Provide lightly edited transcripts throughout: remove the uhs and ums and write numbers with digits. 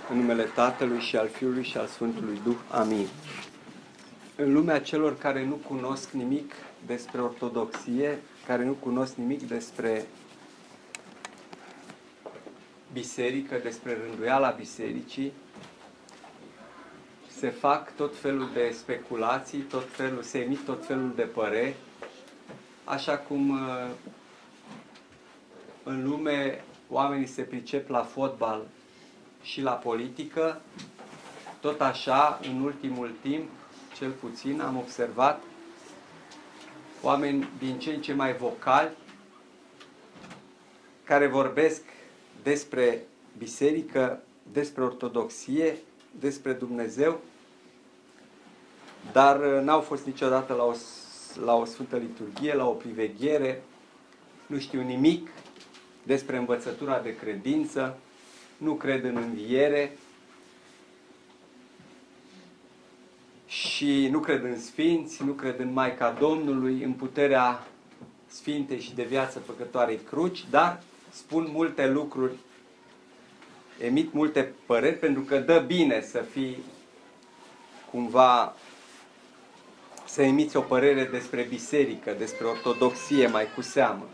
În numele Tatălui și al Fiului și al Sfântului Duh. Amin. În lumea celor care nu cunosc nimic despre ortodoxie, care nu cunosc nimic despre biserică, despre rânduiala bisericii, se fac tot felul de speculații, se emit tot felul de păreri, așa cum în lume oamenii se pricep la fotbal și la politică, tot așa, în ultimul timp, cel puțin, am observat oameni din ce în ce mai vocali, care vorbesc despre biserică, despre ortodoxie, despre Dumnezeu, dar n-au fost niciodată la o Sfântă Liturghie, la o priveghere, nu știu nimic despre învățătura de credință, nu cred în înviere și nu cred în sfinți, nu cred în Maica Domnului, în puterea sfintei și de viață făcătoarei cruci, dar spun multe lucruri, emit multe păreri, pentru că dă bine să fii cumva, să emiți o părere despre biserică, despre ortodoxie mai cu seamă.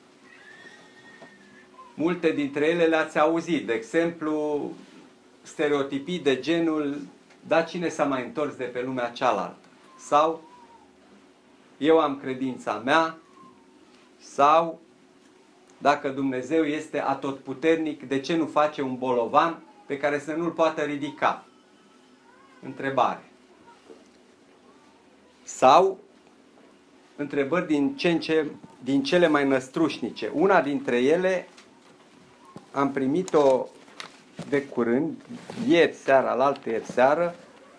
Multe dintre ele le-ați auzit, de exemplu, stereotipii de genul, da, cine s-a mai întors de pe lumea cealaltă? Sau, eu am credința mea, sau, dacă Dumnezeu este atotputernic, de ce nu face un bolovan pe care să nu-l poată ridica? Întrebare. Sau, întrebări din cele mai năstrușnice. Una dintre ele am primit-o de curând, ieri seara, alaltăieri seară,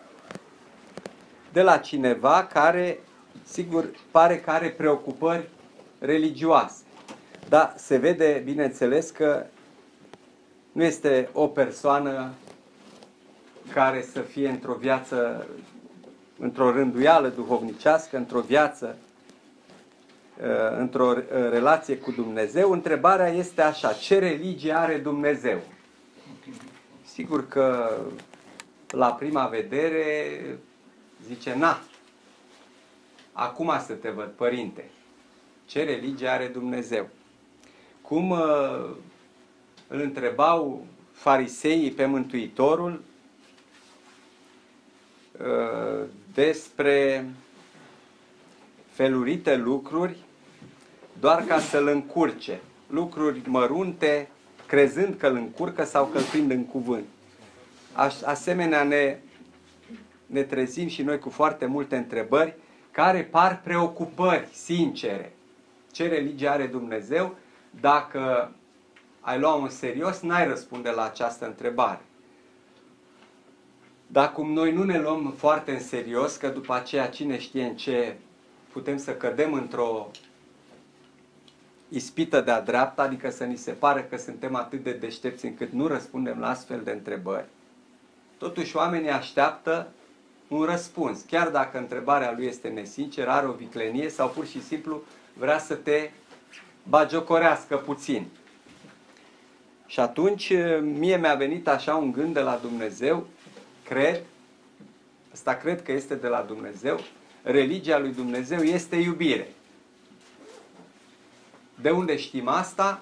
de la cineva care, sigur, pare că are preocupări religioase. Dar se vede, bineînțeles, că nu este o persoană care să fie într-o viață, într-o rânduială duhovnicească, într-o viață, într-o relație cu Dumnezeu. Întrebarea este așa: ce religie are Dumnezeu? Sigur că la prima vedere zice, na, acum să te văd, părinte, ce religie are Dumnezeu? Cum îl întrebau fariseii pe Mântuitorul despre felurite lucruri, doar ca să-l încurce. Lucruri mărunte, crezând că îl încurcă sau că îl prind în cuvânt. Asemenea ne trezim și noi cu foarte multe întrebări care par preocupări sincere. Ce religie are Dumnezeu? Dacă ai lua în serios, n-ai răspunde la această întrebare. Dar cum noi nu ne luăm foarte în serios, că după aceea cine știe în ce putem să cădem într-o ispită de-a dreapta, adică să ni se pare că suntem atât de deștepți încât nu răspundem la astfel de întrebări, totuși oamenii așteaptă un răspuns. Chiar dacă întrebarea lui este nesinceră, are o viclenie sau pur și simplu vrea să te bagiocorească puțin. Și atunci mie mi-a venit așa un gând de la Dumnezeu, cred că este de la Dumnezeu, religia lui Dumnezeu este iubire. De unde știm asta?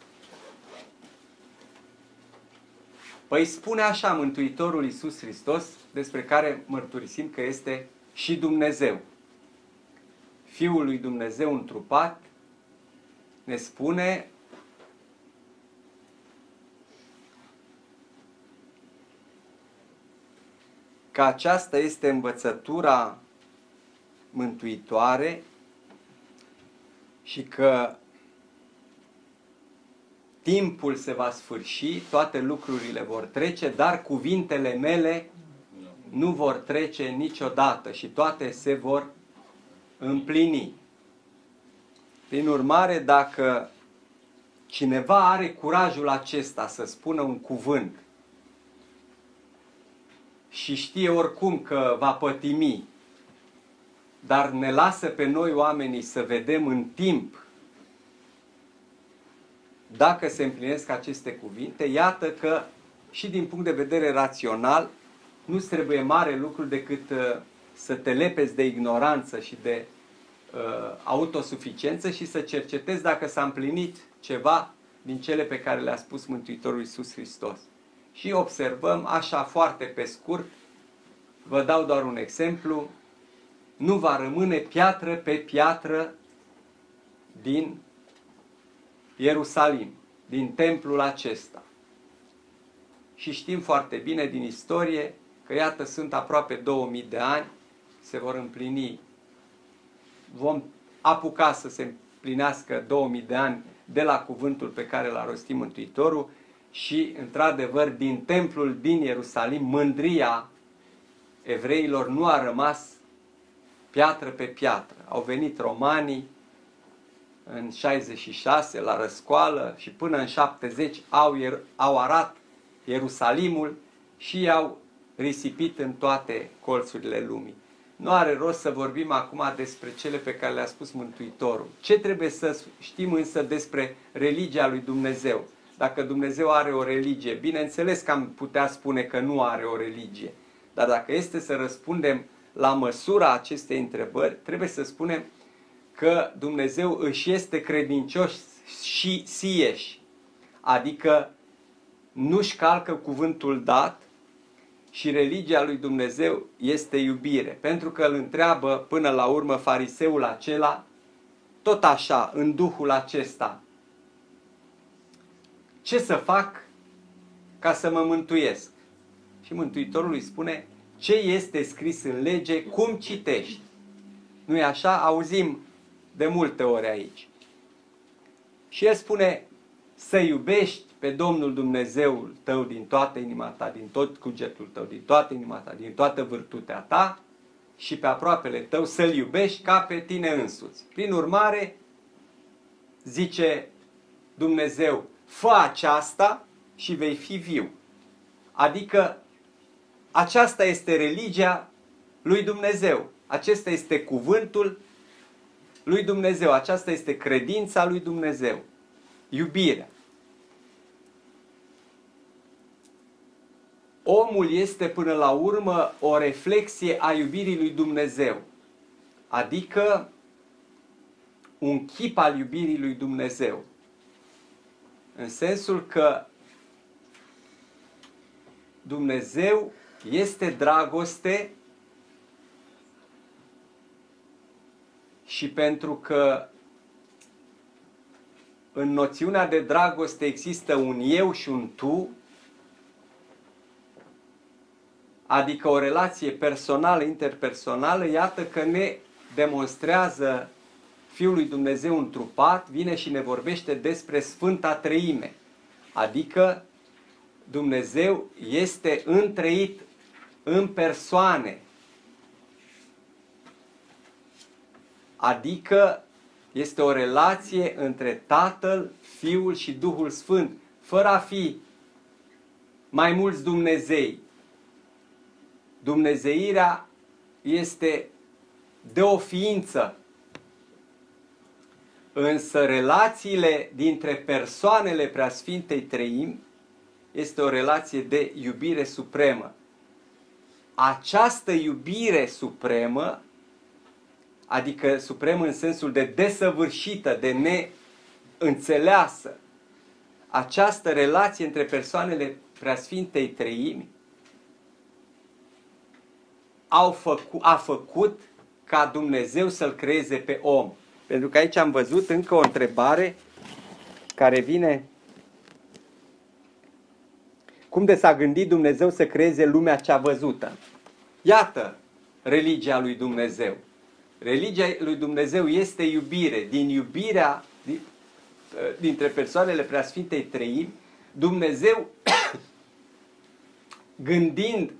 Păi spune așa Mântuitorul Iisus Hristos, despre care mărturisim că este și Dumnezeu. Fiul lui Dumnezeu întrupat ne spune că aceasta este învățătura mântuitoare și că timpul se va sfârși, toate lucrurile vor trece, dar cuvintele mele nu vor trece niciodată și toate se vor împlini. Prin urmare, dacă cineva are curajul acesta să spună un cuvânt și știe oricum că va pătimi, dar ne lasă pe noi oamenii să vedem în timp dacă se împlinesc aceste cuvinte, iată că și din punct de vedere rațional, nu trebuie mare lucru decât să te lepezi de ignoranță și de autosuficiență și să cercetezi dacă s-a împlinit ceva din cele pe care le-a spus Mântuitorul Iisus Hristos. Și observăm așa foarte pe scurt, vă dau doar un exemplu, nu va rămâne piatră pe piatră din Ierusalim, din templul acesta. Și știm foarte bine din istorie că iată sunt aproape 2000 de ani, se vor împlini, vom apuca să se împlinească 2000 de ani de la cuvântul pe care l-a rostit Mântuitorul și, într-adevăr, din templul din Ierusalim, mândria evreilor nu a rămas piatră pe piatră. Au venit romanii în 66 la răscoală și până în 70 au arat Ierusalimul și i-au risipit în toate colțurile lumii. Nu are rost să vorbim acum despre cele pe care le-a spus Mântuitorul. Ce trebuie să știm însă despre religia lui Dumnezeu? Dacă Dumnezeu are o religie, bineînțeles că am putea spune că nu are o religie. Dar dacă este să răspundem la măsura acestei întrebări, trebuie să spunem că Dumnezeu își este credincios și sieși. Adică nu-și calcă cuvântul dat și religia lui Dumnezeu este iubire. Pentru că îl întreabă până la urmă fariseul acela, tot așa, în duhul acesta, ce să fac ca să mă mântuiesc? Și Mântuitorul îi spune, ce este scris în lege, cum citești? Nu-i așa? Auzim de multe ori aici. Și el spune, să iubești pe Domnul Dumnezeul tău din toată inima ta, din tot cugetul tău, din toată inima ta, din toată vârtutea ta și pe aproapele tău să-l iubești ca pe tine însuți. Prin urmare, zice Dumnezeu, fă aceasta și vei fi viu. Adică aceasta este religia lui Dumnezeu. Acesta este cuvântul lui Dumnezeu. Aceasta este credința lui Dumnezeu. Iubirea. Omul este până la urmă o reflexie a iubirii lui Dumnezeu. Adică un chip al iubirii lui Dumnezeu. În sensul că Dumnezeu este dragoste și pentru că în noțiunea de dragoste există un eu și un tu, adică o relație personală, interpersonală, iată că ne demonstrează Fiul lui Dumnezeu întrupat, vine și ne vorbește despre Sfânta Treime. Adică Dumnezeu este întreit în persoane. Adică este o relație între Tatăl, Fiul și Duhul Sfânt, fără a fi mai mulți Dumnezei. Dumnezeirea este de o ființă. Însă relațiile dintre persoanele Preasfintei Treimi este o relație de iubire supremă. Această iubire supremă, adică supremă în sensul de desăvârșită, de neînțeleasă, această relație între persoanele Preasfintei Treimi a făcut ca Dumnezeu să-l creeze pe om. Pentru că aici am văzut încă o întrebare care vine. Cum de s-a gândit Dumnezeu să creeze lumea cea văzută? Iată religia lui Dumnezeu. Religia lui Dumnezeu este iubire. Din iubirea dintre persoanele Preasfintei Treimi, Dumnezeu gândind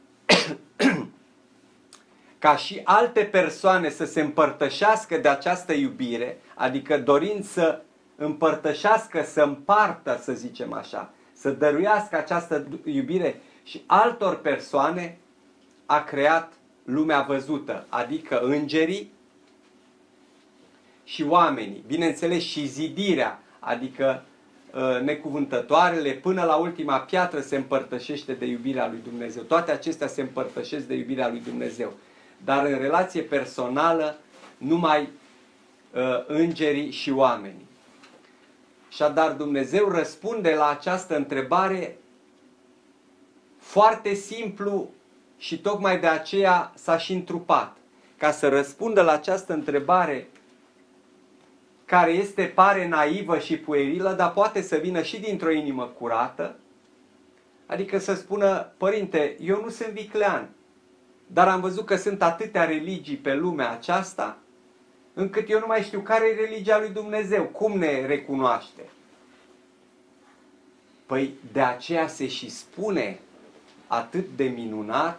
ca și alte persoane să se împărtășească de această iubire, adică dorind să împărtășească, să împartă, să zicem așa, să dăruiască această iubire și altor persoane, a creat lumea văzută, adică îngerii și oamenii, bineînțeles și zidirea, adică necuvântătoarele, până la ultima piatră se împărtășește de iubirea lui Dumnezeu. Toate acestea se împărtășesc de iubirea lui Dumnezeu. Dar în relație personală, numai îngerii și oamenii. Așadar, Dumnezeu răspunde la această întrebare foarte simplu și tocmai de aceea s-a și întrupat. Ca să răspundă la această întrebare care pare naivă și puerilă, dar poate să vină și dintr-o inimă curată, adică să spună: Părinte, eu nu sunt viclean, dar am văzut că sunt atâtea religii pe lumea aceasta, încât eu nu mai știu care e religia lui Dumnezeu, cum ne recunoaște. Păi de aceea se și spune atât de minunat,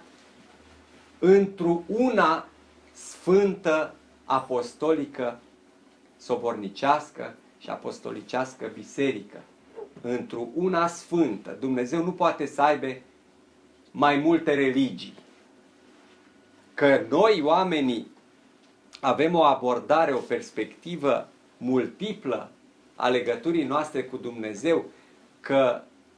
într-una sfântă, apostolică, sobornicească și apostolicească biserică. Într-una sfântă. Dumnezeu nu poate să aibă mai multe religii. Că noi, oamenii, avem o abordare, o perspectivă multiplă a legăturii noastre cu Dumnezeu, că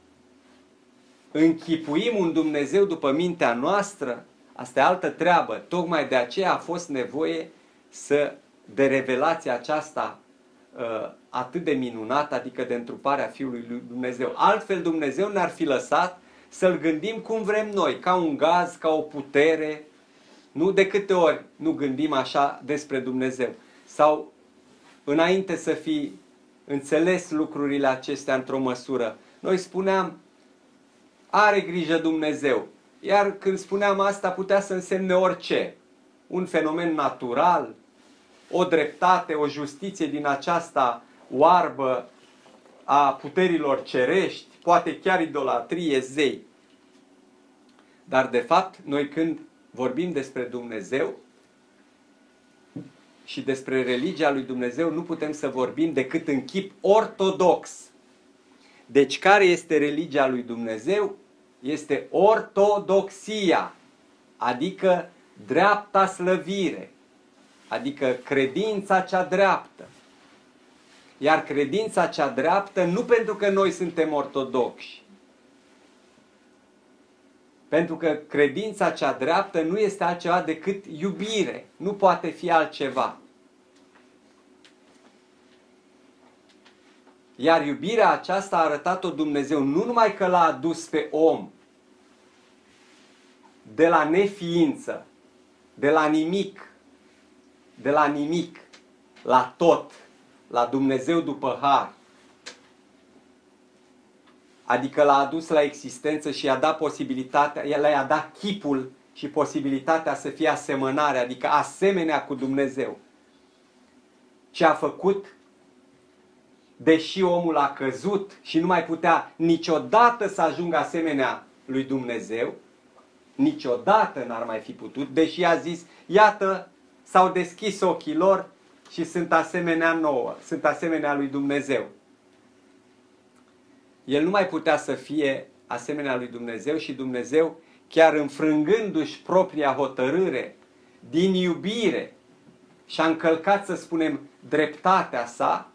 închipuim un Dumnezeu după mintea noastră, asta e altă treabă. Tocmai de aceea a fost nevoie de revelația aceasta atât de minunată, adică de întruparea Fiului lui Dumnezeu. Altfel Dumnezeu ne-ar fi lăsat să-L gândim cum vrem noi, ca un gaz, ca o putere. Nu? De câte ori nu gândim așa despre Dumnezeu? Sau înainte să fi înțeles lucrurile acestea într-o măsură, noi spuneam: are grijă Dumnezeu. Iar când spuneam asta, putea să însemne orice. Un fenomen natural, o dreptate, o justiție din aceasta oarbă a puterilor cerești, poate chiar idolatrie, zei. Dar de fapt, noi când vorbim despre Dumnezeu și despre religia lui Dumnezeu, nu putem să vorbim decât în chip ortodox. Deci care este religia lui Dumnezeu? Este ortodoxia, adică dreapta slăvire, adică credința cea dreaptă. Iar credința cea dreaptă nu pentru că noi suntem ortodoxi, pentru că credința cea dreaptă nu este altceva decât iubire, nu poate fi altceva. Iar iubirea aceasta a arătat-o Dumnezeu nu numai că l-a adus pe om de la neființă, de la nimic, la tot, la Dumnezeu după har. Adică l-a adus la existență și i-a dat posibilitatea, i-a dat chipul și posibilitatea să fie asemănare, adică asemenea cu Dumnezeu. Ce a făcut, deși omul a căzut și nu mai putea niciodată să ajungă asemenea lui Dumnezeu, niciodată n-ar mai fi putut, deși a zis: iată, s-au deschis ochii lor și sunt asemenea nouă, sunt asemenea lui Dumnezeu. El nu mai putea să fie asemenea lui Dumnezeu și Dumnezeu, chiar înfrângându-și propria hotărâre, din iubire, și-a încălcat, să spunem, dreptatea sa.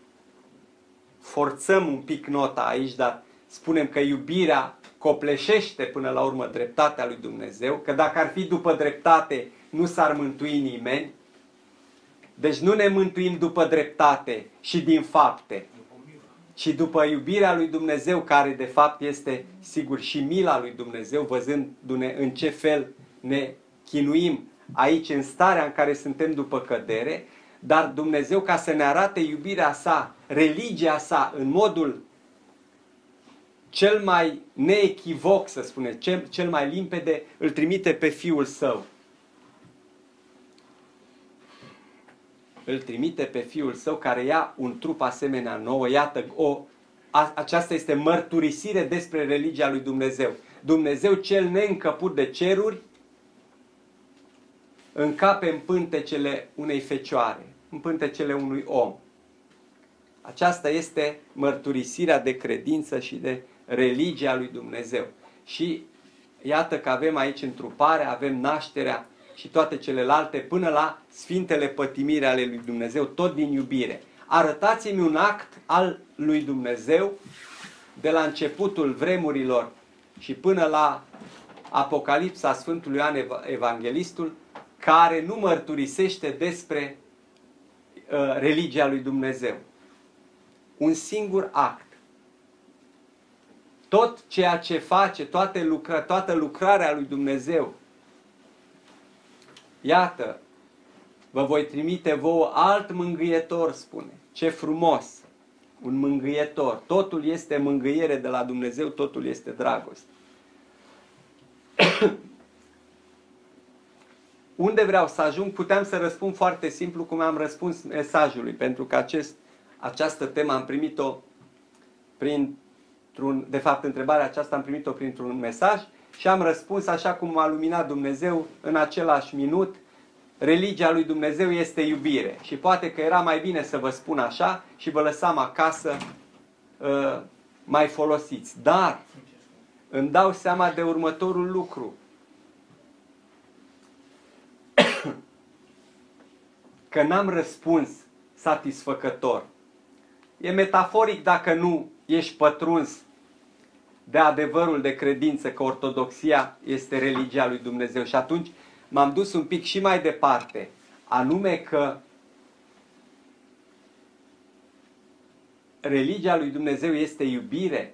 Forțăm un pic nota aici, dar spunem că iubirea copleșește până la urmă dreptatea lui Dumnezeu, că dacă ar fi după dreptate, nu s-ar mântui nimeni. Deci nu ne mântuim după dreptate și din fapte, ci după iubirea lui Dumnezeu, care de fapt este, sigur, și mila lui Dumnezeu, văzându-ne în ce fel ne chinuim aici, în starea în care suntem după cădere. Dar Dumnezeu, ca să ne arate iubirea sa, religia sa, în modul cel mai neechivoc, să spunem, cel mai limpede, îl trimite pe Fiul Său. Îl trimite pe Fiul Său, care ia un trup asemenea nouă. Iată, aceasta este mărturisire despre religia lui Dumnezeu. Dumnezeu cel neîncăput de ceruri încape în pântecele unei fecioare, în pântecele unui om. Aceasta este mărturisirea de credință și de religia lui Dumnezeu. Și iată că avem aici întruparea, avem nașterea și toate celelalte, până la sfintele pătimiri ale lui Dumnezeu, tot din iubire. arătați-mi un act al lui Dumnezeu de la începutul vremurilor și până la Apocalipsa Sfântului Ioan Evanghelistul, care nu mărturisește despre religia lui Dumnezeu. Un singur act. Tot ceea ce face, toată lucrarea lui Dumnezeu. Iată, vă voi trimite vouă alt mângâietor, spune. Ce frumos! Un mângâietor. Totul este mângâiere de la Dumnezeu, totul este dragoste. Unde vreau să ajung? Puteam să răspund foarte simplu cum am răspuns mesajului, pentru că această temă am primit-o de fapt, întrebarea aceasta am primit-o printr-un mesaj și am răspuns așa cum m-a luminat Dumnezeu în același minut. Religia lui Dumnezeu este iubire. Și poate că era mai bine să vă spun așa și vă lăsam acasă mai folosiți. Dar îmi dau seama de următorul lucru. Că n-am răspuns satisfăcător. E metaforic dacă nu ești pătruns de adevărul de credință că ortodoxia este religia lui Dumnezeu. Și atunci m-am dus un pic și mai departe, anume că religia lui Dumnezeu este iubire,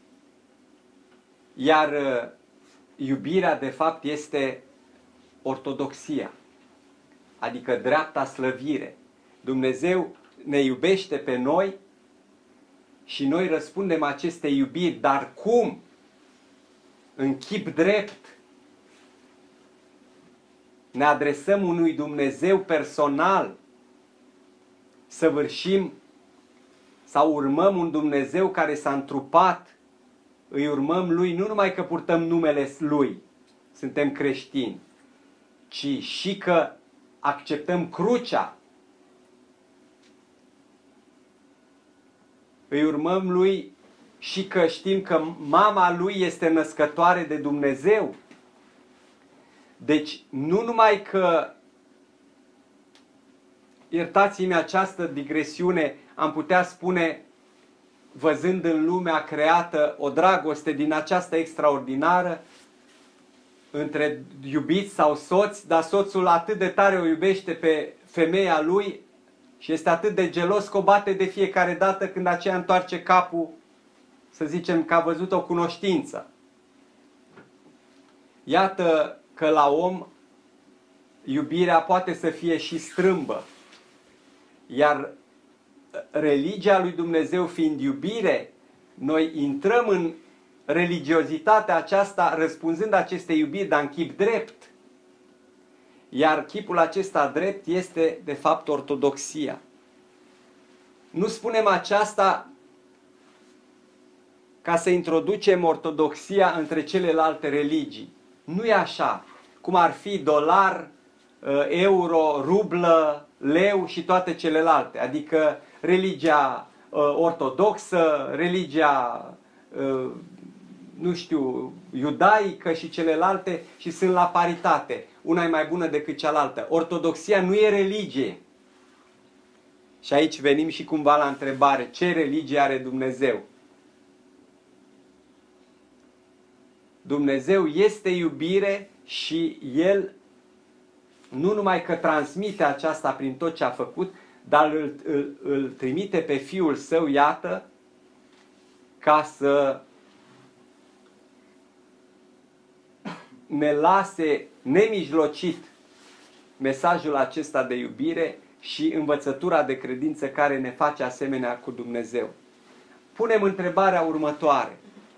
iar iubirea de fapt este ortodoxia, adică dreapta slăvire. Dumnezeu ne iubește pe noi și noi răspundem acestei iubiri, dar cum? În chip drept. Ne adresăm unui Dumnezeu personal, săvârșim sau urmăm un Dumnezeu care s-a întrupat, îi urmăm Lui, nu numai că purtăm numele Lui, suntem creștini, ci și că acceptăm crucea. Îi urmăm Lui și că știm că mama Lui este născătoare de Dumnezeu. Deci, nu numai că, iertați-mi această digresiune, am putea spune, văzând în lumea creată o dragoste din aceasta extraordinară, între iubiți sau soți, dar soțul atât de tare o iubește pe femeia lui și este atât de gelos că o bate de fiecare dată când aceea întoarce capul, să zicem că a văzut o cunoștință. Iată că la om iubirea poate să fie și strâmbă. Iar religia lui Dumnezeu fiind iubire, noi intrăm în religiozitatea aceasta răspunzând acestei iubiri, dar în chip drept. Iar chipul acesta drept este, de fapt, ortodoxia. Nu spunem aceasta ca să introducem ortodoxia între celelalte religii. Nu e așa, cum ar fi dolar, euro, rublă, leu și toate celelalte. Adică religia ortodoxă, religia, nu știu, iudaică și celelalte și sunt la paritate. Una e mai bună decât cealaltă. Ortodoxia nu e religie. Și aici venim și cumva la întrebare, ce religie are Dumnezeu? Dumnezeu este iubire și El nu numai că transmite aceasta prin tot ce a făcut, dar îl trimite pe Fiul Său, iată, ca să ne lase nemijlocit mesajul acesta de iubire și învățătura de credință care ne face asemenea cu Dumnezeu. Punem întrebarea următoare.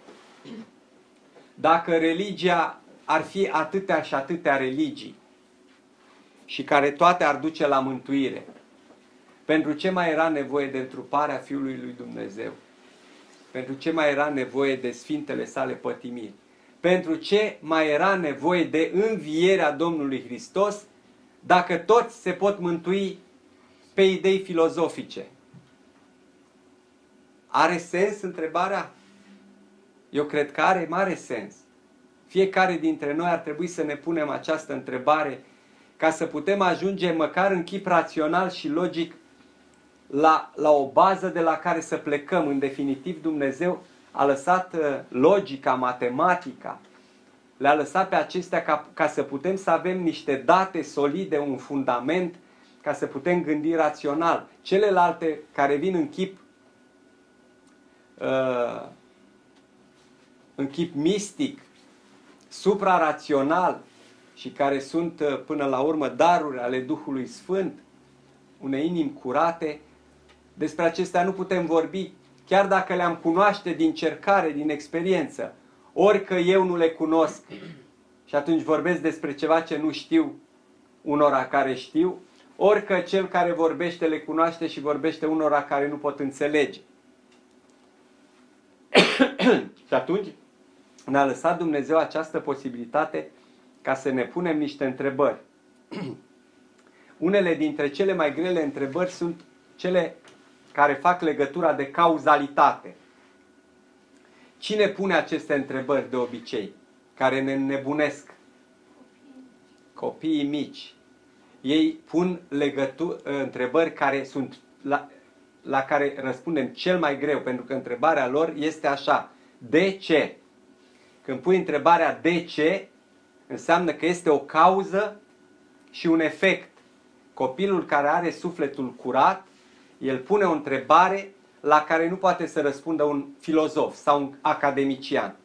Dacă religia ar fi atâtea și atâtea religii și care toate ar duce la mântuire, pentru ce mai era nevoie de întruparea Fiului lui Dumnezeu? Pentru ce mai era nevoie de Sfintele Sale pătimiri? Pentru ce mai era nevoie de învierea Domnului Hristos dacă toți se pot mântui pe idei filozofice? Are sens întrebarea? Eu cred că are mare sens. Fiecare dintre noi ar trebui să ne punem această întrebare ca să putem ajunge măcar în chip rațional și logic la o bază de la care să plecăm. În definitiv, Dumnezeu a lăsat logica, matematica, le-a lăsat pe acestea ca să putem să avem niște date solide, un fundament, ca să putem gândi rațional. Celelalte care vin în chip mistic, suprarațional și care sunt până la urmă daruri ale Duhului Sfânt, unei inimi curate, despre acestea nu putem vorbi, chiar dacă le-am cunoaște din cercare, din experiență, ori că eu nu le cunosc și atunci vorbesc despre ceva ce nu știu unora care știu, ori că cel care vorbește le cunoaște și vorbește unora care nu pot înțelege. Și atunci ne-a lăsat Dumnezeu această posibilitate ca să ne punem niște întrebări. Unele dintre cele mai grele întrebări sunt cele care fac legătura de cauzalitate. Cine pune aceste întrebări de obicei, care ne înnebunesc? Copiii mici. Ei pun întrebări care sunt la care răspundem cel mai greu, pentru că întrebarea lor este așa: de ce? Când pui întrebarea de ce, înseamnă că este o cauză și un efect. Copilul care are sufletul curat, el pune o întrebare la care nu poate să răspundă un filozof sau un academician.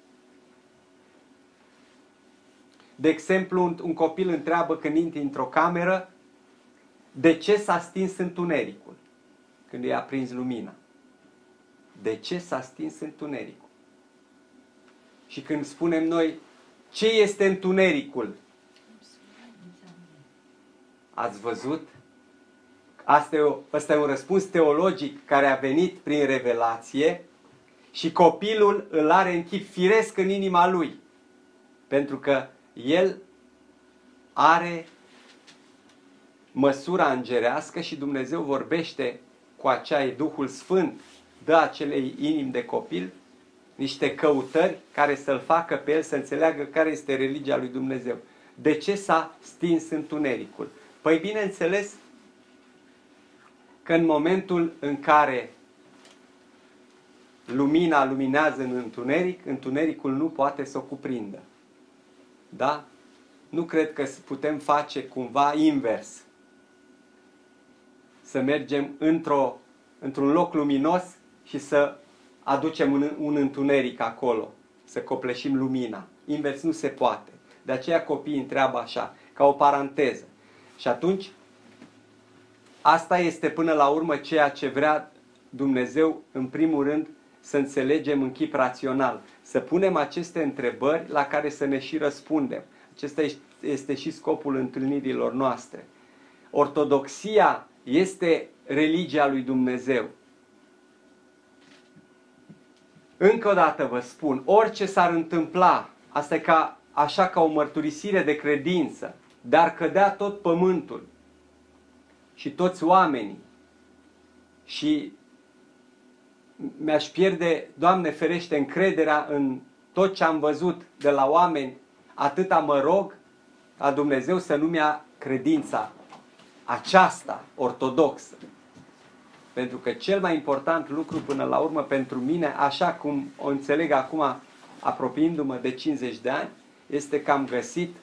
De exemplu, un copil întreabă când intri într-o cameră, de ce s-a stins întunericul când i-a aprins lumina? De ce s-a stins întunericul? Și când spunem noi, ce este întunericul? Ați văzut? Ăsta e un răspuns teologic care a venit prin revelație și copilul îl are în chip firesc în inima lui. Pentru că el are măsura îngerească și Dumnezeu vorbește cu Duhul Sfânt, dă acelei inimi de copil niște căutări care să-l facă pe el să înțeleagă care este religia lui Dumnezeu. De ce s-a stins întunericul? Păi bineînțeles că în momentul în care lumina luminează în întuneric, întunericul nu poate să o cuprindă. Da? Nu cred că putem face cumva invers. Să mergem într-un loc luminos și să aducem un întuneric acolo, să copleșim lumina. Invers nu se poate. De aceea copiii întreabă așa, ca o paranteză. Și atunci, asta este până la urmă ceea ce vrea Dumnezeu, în primul rând, să înțelegem în chip rațional. Să punem aceste întrebări la care să ne și răspundem. Acesta este și scopul întâlnirilor noastre. Ortodoxia este religia lui Dumnezeu. Încă o dată vă spun, orice s-ar întâmpla, asta e așa ca o mărturisire de credință, de-ar cădea tot pământul și toți oamenii și mi-aș pierde, Doamne ferește, încrederea în tot ce am văzut de la oameni, atâta mă rog ca Dumnezeu să nu-mi ia credința aceasta ortodoxă. Pentru că cel mai important lucru până la urmă pentru mine, așa cum o înțeleg acum apropiindu-mă de 50 de ani, este că am găsit,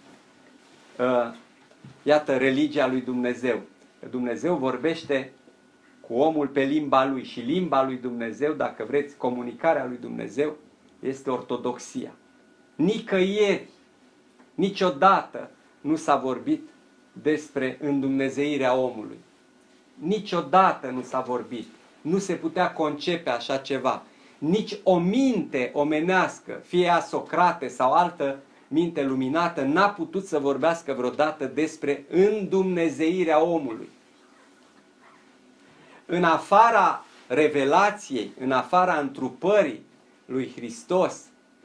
iată, religia lui Dumnezeu. Că Dumnezeu vorbește cu omul pe limba lui și limba lui Dumnezeu, dacă vreți, comunicarea lui Dumnezeu, este ortodoxia. Nicăieri, niciodată nu s-a vorbit despre îndumnezeirea omului. Niciodată nu s-a vorbit. Nu se putea concepe așa ceva. Nici o minte omenească, fie ea Socrate sau altă minte luminată, n-a putut să vorbească vreodată despre îndumnezeirea omului. În afara revelației, în afara întrupării lui Hristos,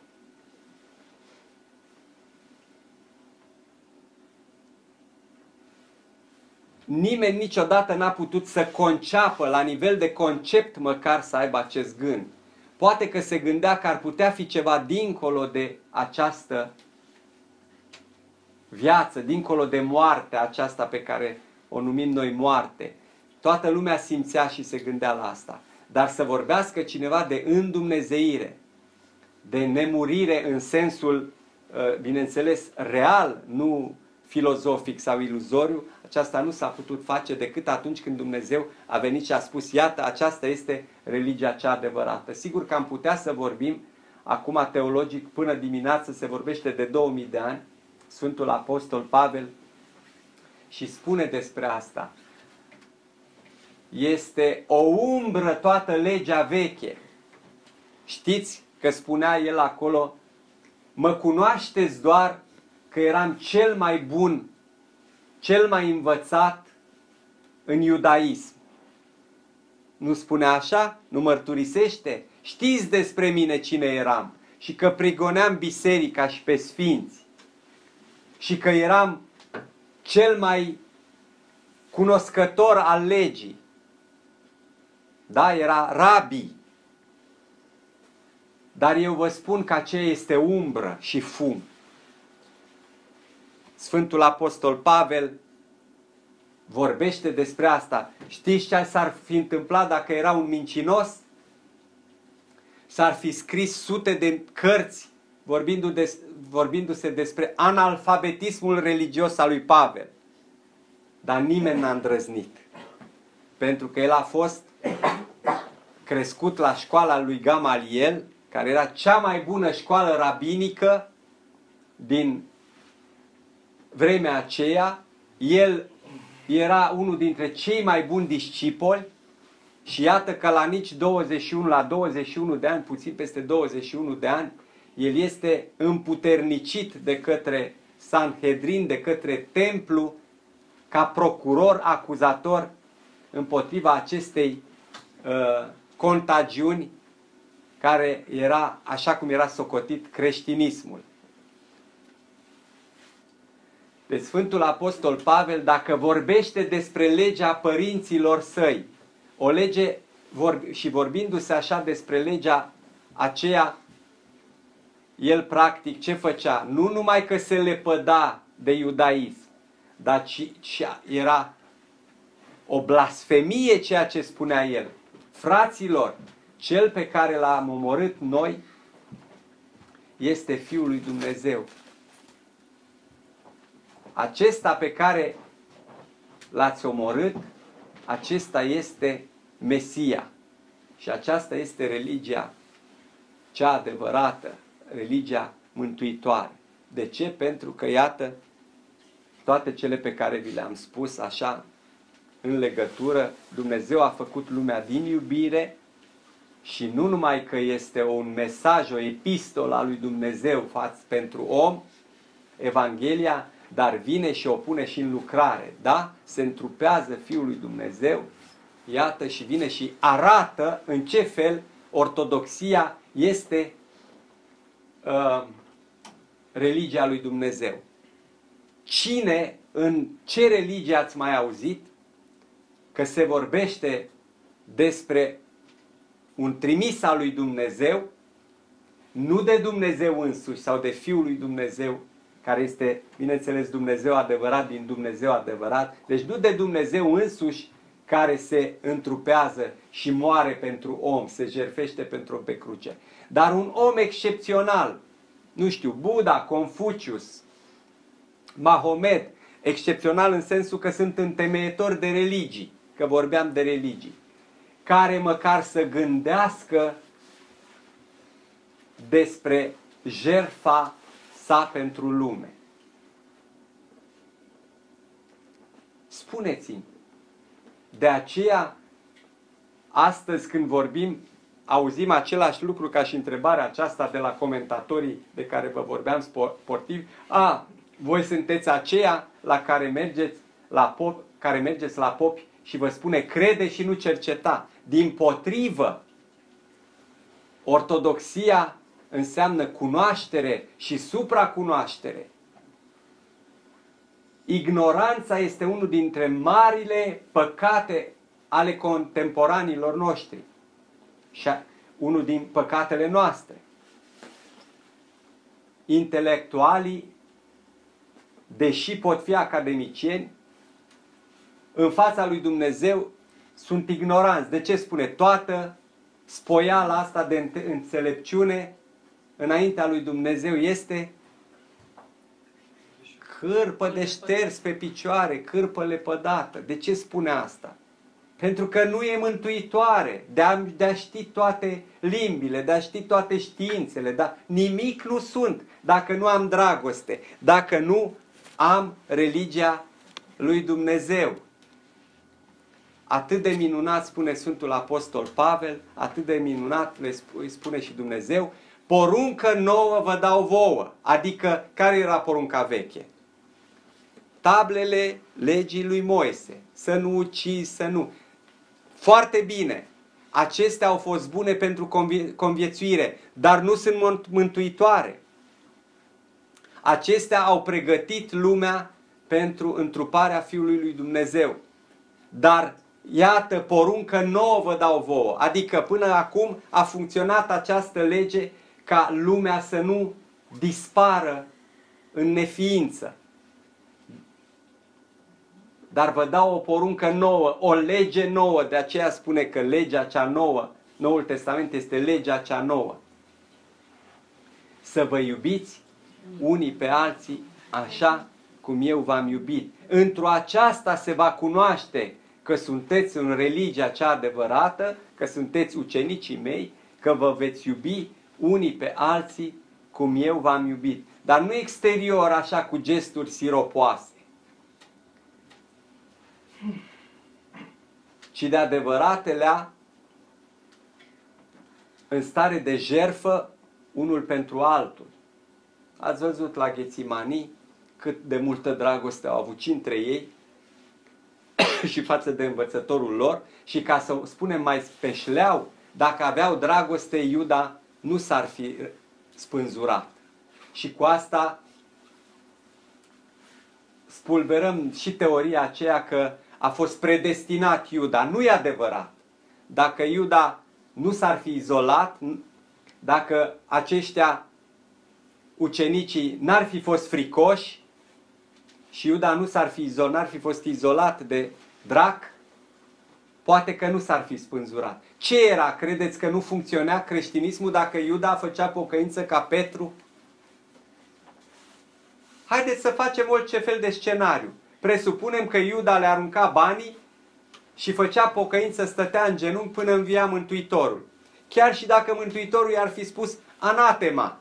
nimeni niciodată n-a putut să conceapă, la nivel de concept măcar, să aibă acest gând. Poate că se gândea că ar putea fi ceva dincolo de această viață, dincolo de moartea aceasta pe care o numim noi moarte. Toată lumea simțea și se gândea la asta. Dar să vorbească cineva de îndumnezeire, de nemurire în sensul, bineînțeles, real, nu filozofic sau iluzoriu, aceasta nu s-a putut face decât atunci când Dumnezeu a venit și a spus, iată, aceasta este religia cea adevărată. Sigur că am putea să vorbim, acum teologic, până dimineață se vorbește de 2000 de ani, Sfântul Apostol Pavel și spune despre asta. Este o umbră toată legea veche. Știți că spunea el acolo, mă cunoașteți doar că eram cel mai bun, cel mai învățat în iudaism. Nu spune așa? Nu mărturisește? Știți despre mine cine eram și că prigoneam biserica și pe sfinți și că eram cel mai cunoscător al legii. Da, era rabi. Dar eu vă spun că aceea este umbră și fum. Sfântul Apostol Pavel vorbește despre asta. Știți ce s-ar fi întâmplat dacă era un mincinos? S-ar fi scris sute de cărți vorbindu-se despre analfabetismul religios al lui Pavel. Dar nimeni n-a îndrăznit. Pentru că el a fost crescut la școala lui Gamaliel, care era cea mai bună școală rabinică din vremea aceea. El era unul dintre cei mai buni discipoli și iată că la 21 de ani, puțin peste 21 de ani, el este împuternicit de către Sanhedrin, de către templu, ca procuror acuzator împotriva acestei contagiuni care era, așa cum era socotit, creștinismul. Deci Sfântul Apostol Pavel, dacă vorbește despre legea părinților săi, o lege, și vorbindu-se așa despre legea aceea, el practic ce făcea? Nu numai că se lepăda de iudaism, dar era o blasfemie ceea ce spunea el. Fraților, cel pe care l-am omorât noi este Fiul lui Dumnezeu. Acesta pe care l-ați omorât, acesta este Mesia. Și aceasta este religia cea adevărată, religia mântuitoare. De ce? Pentru că, iată, toate cele pe care vi le-am spus așa, în legătură, Dumnezeu a făcut lumea din iubire și nu numai că este un mesaj, o epistolă a lui Dumnezeu pentru om, Evanghelia, dar vine și o pune și în lucrare. Da? Se întrupează Fiul lui Dumnezeu, iată, și vine și arată în ce fel ortodoxia este religia lui Dumnezeu. Cine, în ce religie ați mai auzit că se vorbește despre un trimis al lui Dumnezeu, nu de Dumnezeu însuși sau de Fiul lui Dumnezeu, care este, bineînțeles, Dumnezeu adevărat din Dumnezeu adevărat, deci nu de Dumnezeu însuși care se întrupează și moare pentru om, se jertfește pentru om pe cruce, dar un om excepțional, nu știu, Buddha, Confucius, Mahomet, excepțional în sensul că sunt întemeietori de religii, că vorbeam de religii, care măcar să gândească despre jertfa sa pentru lume. Spuneți-mi, de aceea, astăzi când vorbim, auzim același lucru ca și întrebarea aceasta de la comentatorii de care vă vorbeam sportivi. Voi sunteți aceia la care mergeți la popi și vă spune crede și nu cerceta. Dimpotrivă, ortodoxia înseamnă cunoaștere și supracunoaștere. Ignoranța este unul dintre marile păcate ale contemporanilor noștri și unul din păcatele noastre. Intelectualii, deși pot fi academicieni, în fața lui Dumnezeu sunt ignoranți. De ce spune? Toată spoiala asta de înțelepciune înaintea lui Dumnezeu este cârpă de șters pe picioare, cârpă lepădată. De ce spune asta? Pentru că nu e mântuitoare de a ști toate limbile, de a ști toate științele, dar nimic nu sunt dacă nu am dragoste, dacă nu am religia lui Dumnezeu. Atât de minunat spune Sfântul Apostol Pavel, atât de minunat le spune și Dumnezeu, poruncă nouă vă dau vouă. Adică, care era porunca veche? Tablele legii lui Moise, să nu ucizi, să nu... Foarte bine, acestea au fost bune pentru conviețuire, dar nu sunt mântuitoare. Acestea au pregătit lumea pentru întruparea Fiului lui Dumnezeu. Dar, iată, poruncă nouă vă dau vouă. Adică până acum a funcționat această lege ca lumea să nu dispară în neființă. Dar vă dau o poruncă nouă, o lege nouă, de aceea spune că legea cea nouă, Noul Testament este legea cea nouă. Să vă iubiți unii pe alții așa cum eu v-am iubit. Într-o aceasta se va cunoaște că sunteți în religia cea adevărată, că sunteți ucenicii mei, că vă veți iubi unii pe alții cum eu v-am iubit. Dar nu exterior, așa cu gesturi siropoase, ci de adevăratelea în stare de jertfă unul pentru altul. Ați văzut la Ghețimanii cât de multă dragoste au avut și între ei și față de învățătorul lor, și ca să spunem mai pe șleau, dacă aveau dragoste, Iuda nu s-ar fi spânzurat. Și cu asta spulberăm și teoria aceea că a fost predestinat Iuda. Nu e adevărat. Dacă Iuda nu s-ar fi izolat, dacă aceștia ucenicii n-ar fi fost fricoși și Iuda nu s-ar fi izolat, n-ar fi fost izolat de drac, poate că nu s-ar fi spânzurat. Ce era? Credeți că nu funcționa creștinismul dacă Iuda făcea pocăință ca Petru? Haideți să facem orice fel de scenariu. Presupunem că Iuda le arunca banii și făcea pocăință, stătea în genunchi până învia Mântuitorul. Chiar și dacă Mântuitorul i-ar fi spus anatema.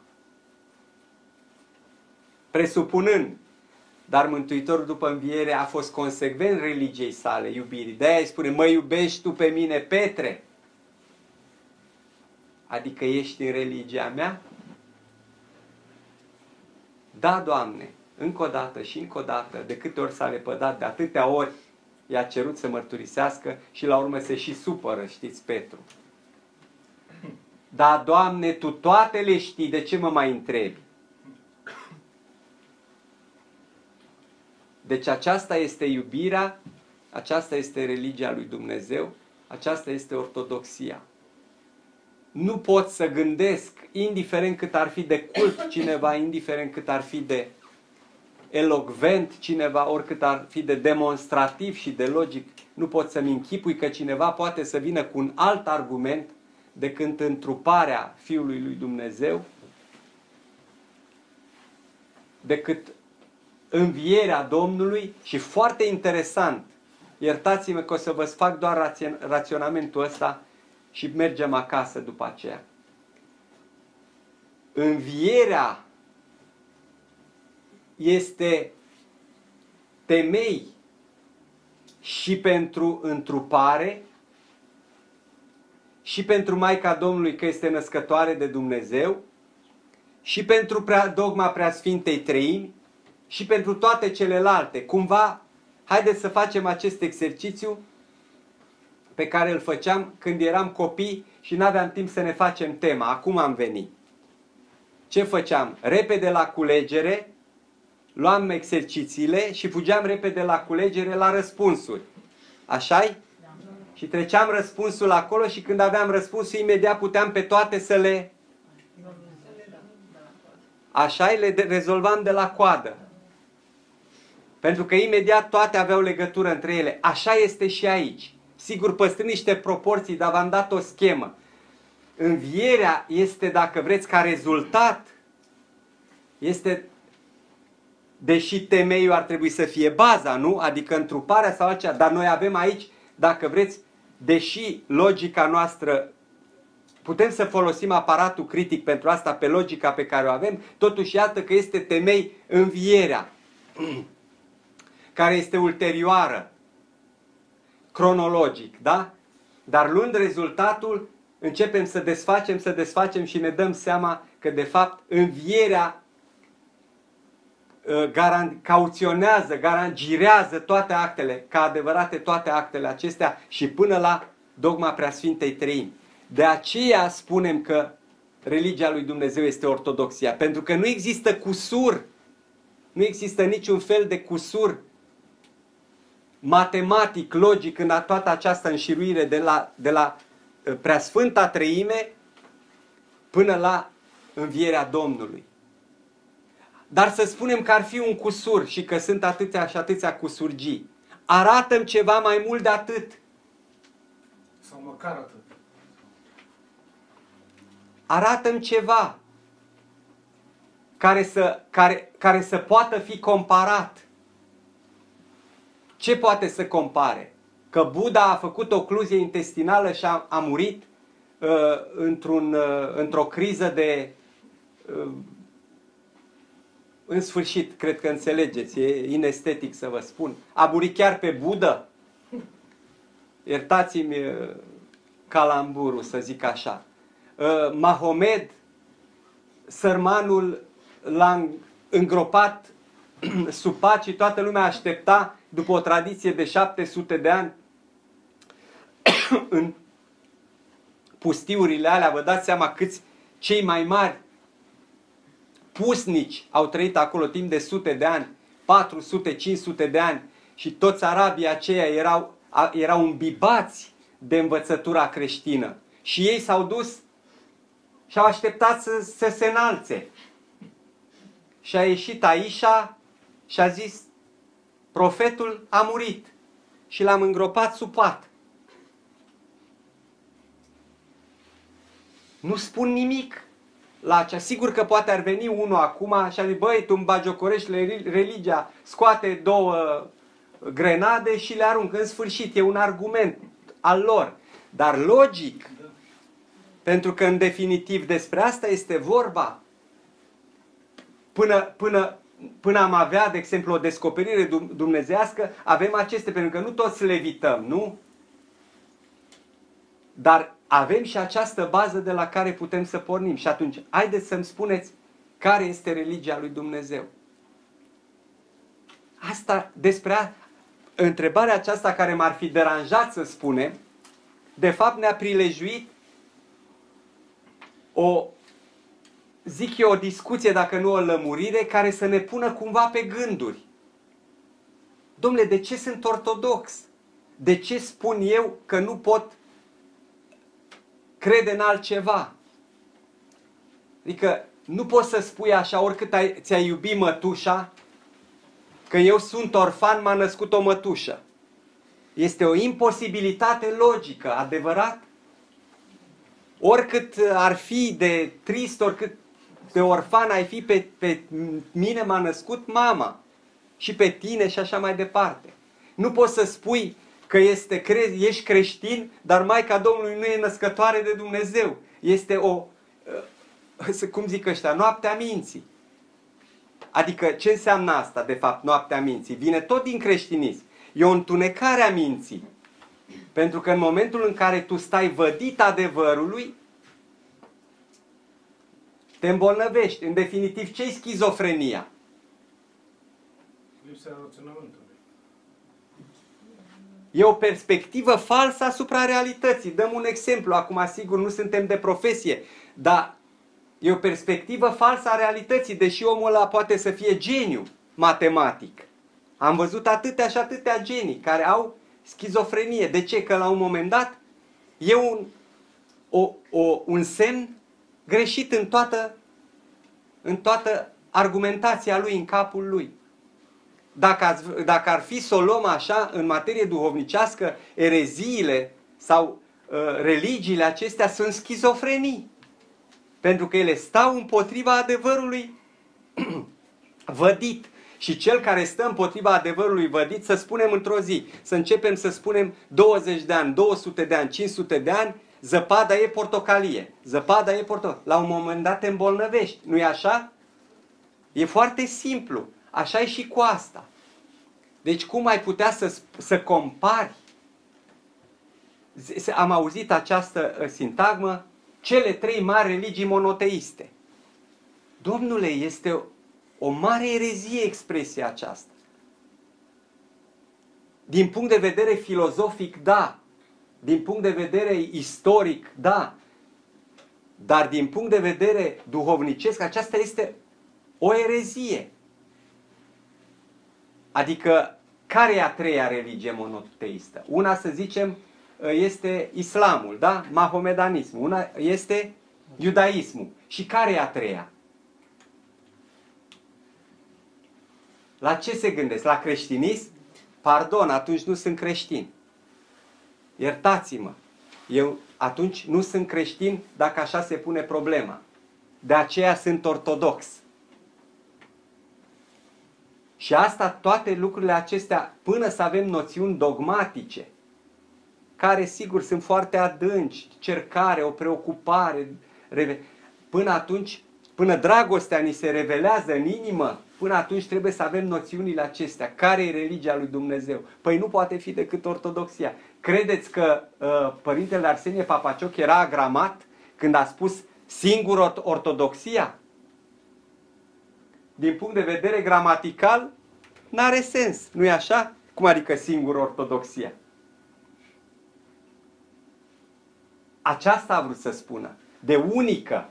Presupunând. Dar Mântuitorul după înviere a fost consecvent religiei sale, iubirii. De-aia îi spune, mă iubești tu pe mine, Petre? Adică ești în religia mea? Da, Doamne, încă o dată și încă o dată, de câte ori s-a lepădat, de atâtea ori i-a cerut să mărturisească și la urmă se și supără, știți, Petru. Da, Doamne, Tu toate le știi, de ce mă mai întrebi? Deci aceasta este iubirea, aceasta este religia lui Dumnezeu, aceasta este ortodoxia. Nu pot să gândesc, indiferent cât ar fi de cult cineva, indiferent cât ar fi de elocvent cineva, oricât ar fi de demonstrativ și de logic, nu pot să-mi închipui că cineva poate să vină cu un alt argument decât întruparea Fiului lui Dumnezeu, decât învierea Domnului. Și foarte interesant, iertați-mă că o să vă fac doar raționamentul ăsta și mergem acasă după aceea. Învierea este temei și pentru întrupare și pentru Maica Domnului că este născătoare de Dumnezeu și pentru dogma Preasfintei Treimi și pentru toate celelalte. Cumva, haideți să facem acest exercițiu pe care îl făceam când eram copii și n-aveam timp să ne facem tema. Acum am venit. Ce făceam? Repede la culegere, luam exercițiile și fugeam repede la culegere la răspunsuri. Așa-i? Și treceam răspunsul acolo și când aveam răspunsul, imediat puteam pe toate să le... Așa-i? Le rezolvam de la coadă. Pentru că imediat toate aveau legătură între ele. Așa este și aici. sigur păstrând niște proporții, dar v-am dat o schemă. Învierea este, dacă vreți, ca rezultat, este, deși temeiul ar trebui să fie baza, nu? Adică întruparea sau altceva, dar noi avem aici, dacă vreți, deși logica noastră, putem să folosim aparatul critic pentru asta pe logica pe care o avem, totuși iată că este temei învierea, care este ulterioară, cronologic, da? Dar luând rezultatul, începem să desfacem și ne dăm seama că de fapt învierea cauționează, girează toate actele, ca adevărate toate actele acestea și până la dogma Preasfintei Treimi. De aceea spunem că religia lui Dumnezeu este ortodoxia, pentru că nu există cusur, nu există niciun fel de cusur matematic, logic în toată această înșiruire de la Preasfânta Treime până la învierea Domnului. Dar să spunem că ar fi un cusur și că sunt atâția și atâția cusurgii. Arată-mi ceva mai mult de atât. Sau măcar atât. Arată-mi ceva care să poată fi comparat. Ce poate să compare? Că Buddha a făcut ocluzie intestinală și a murit într-o criză de... în sfârșit, cred că înțelegeți, e inestetic să vă spun. A murit chiar pe Buddha? Iertați-mi calamburul, să zic așa. Mahomed, sărmanul, l-a îngropat sub pat și toată lumea aștepta, după o tradiție de 700 de ani, în pustiurile alea, vă dați seama câți cei mai mari pusnici au trăit acolo timp de sute de ani, 400, 500 de ani, și toți arabii aceia erau îmbibați de învățătura creștină. Și ei s-au dus și au așteptat să se înalțe. Și a ieșit Aisha și a zis: profetul a murit și l-am îngropat sub pat. Nu spun nimic la acea. Sigur că poate ar veni unul acum și ar zice: băi, tu îmi bagiocorești religia, scoate două grenade și le aruncă. În sfârșit, e un argument al lor. Dar logic, pentru că în definitiv despre asta este vorba. Până am avea, de exemplu, o descoperire dumnezeiască, avem aceste, pentru că nu toți levităm, nu? Dar avem și această bază de la care putem să pornim. Și atunci, haideți să-mi spuneți care este religia lui Dumnezeu. Întrebarea aceasta care m-ar fi deranjat să spunem, de fapt ne-a prilejuit o discuție, dacă nu o lămurire, care să ne pună cumva pe gânduri. Dom'le, de ce sunt ortodox? De ce spun eu că nu pot crede în altceva? Adică nu poți să spui așa, oricât ți-ai iubi mătușa, că eu sunt orfan, m-a născut o mătușă. Este o imposibilitate logică, adevărat? Oricât ar fi de trist, oricât de orfan ai fi, pe mine m-a născut mama. Și pe tine și așa mai departe. Nu poți să spui că ești creștin, dar Maica Domnului nu e născătoare de Dumnezeu. Este cum zic ăștia, noaptea minții. Adică ce înseamnă asta, de fapt, noaptea minții? Vine tot din creștinism. E o întunecare a minții. Pentru că în momentul în care tu stai vădit adevărului, te îmbolnăvești. În definitiv, ce-i schizofrenia? Lipsa raționamentului. E o perspectivă falsă asupra realității. Dăm un exemplu. Acum, sigur, nu suntem de profesie, dar e o perspectivă falsă a realității, deși omul ăla poate să fie geniu matematic. Am văzut atâtea și atâtea genii care au schizofrenie. De ce? Că la un moment dat e un semn greșit în toată argumentația lui, în capul lui. dacă ar fi să o luăm așa, în materie duhovnicească, ereziile sau religiile acestea sunt schizofrenii. Pentru că ele stau împotriva adevărului vădit. Și cel care stă împotriva adevărului vădit, să spunem într-o zi, să începem să spunem 20 de ani, 200 de ani, 500 de ani, zăpada e portocalie. Zăpada e portocalie. La un moment dat te îmbolnăvești. Nu-i așa? E foarte simplu. Așa e și cu asta. Deci cum ai putea să compari? Am auzit această sintagmă, cele 3 mari religii monoteiste. Domnule, este o mare erezie expresia aceasta. Din punct de vedere filozofic, da. Din punct de vedere istoric, da. Dar din punct de vedere duhovnicesc, aceasta este o erezie. Adică, care e a 3-a religie monoteistă? Una, să zicem, este islamul, da? Mahomedanismul. Una este iudaismul. Și care e a 3-a? La ce se gândesc? La creștinism? Pardon, atunci nu sunt creștin. Iertați-mă. Eu atunci nu sunt creștin dacă așa se pune problema. De aceea sunt ortodox. Și asta, toate lucrurile acestea, până să avem noțiuni dogmatice, care sigur sunt foarte adânci, cercare, o preocupare, până atunci, până dragostea ni se revelează în inimă, până atunci trebuie să avem noțiunile acestea. Care e religia lui Dumnezeu? Păi nu poate fi decât ortodoxia. Credeți că Părintele Arsenie Papacioc era agramat când a spus singur ortodoxia? Din punct de vedere gramatical, n-are sens. Nu-i așa? Cum adică singur ortodoxia? Aceasta a vrut să spună. De unică.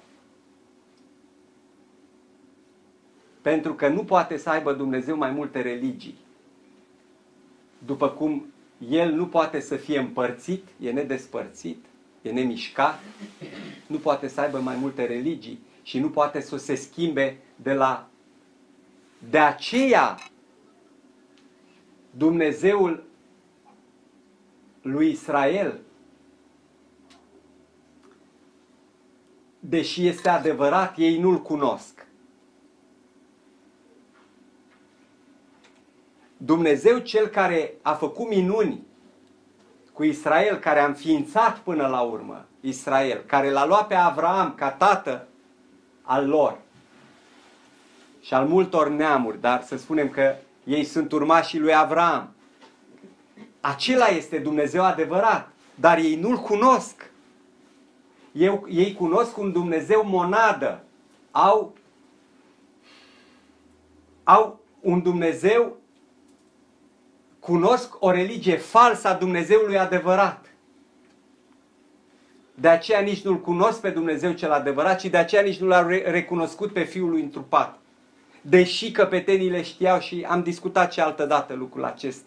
Pentru că nu poate să aibă Dumnezeu mai multe religii. După cum El nu poate să fie împărțit, e nedespărțit, e nemișcat, nu poate să aibă mai multe religii și nu poate să se schimbe de la... De aceea, Dumnezeul lui Israel, deși este adevărat, ei nu-L cunosc. Dumnezeu cel care a făcut minuni cu Israel, care a înființat până la urmă Israel, care l-a luat pe Avraam ca tată al lor și al multor neamuri, dar să spunem că ei sunt urmașii lui Avraam. Acela este Dumnezeu adevărat, dar ei nu-L cunosc. Ei cunosc un Dumnezeu monadă. Au un Dumnezeu, cunosc o religie falsă a Dumnezeului adevărat. De aceea nici nu-L cunosc pe Dumnezeu cel adevărat, ci de aceea nici nu L-au recunoscut pe Fiul lui întrupat. Deși căpetenii le știau și am discutat și altă dată lucrul acesta.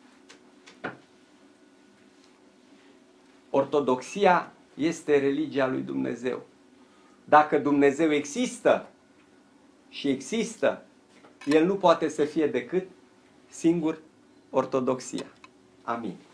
Ortodoxia este religia lui Dumnezeu. Dacă Dumnezeu există și există, El nu poate să fie decât singur ortodoxia. Amin.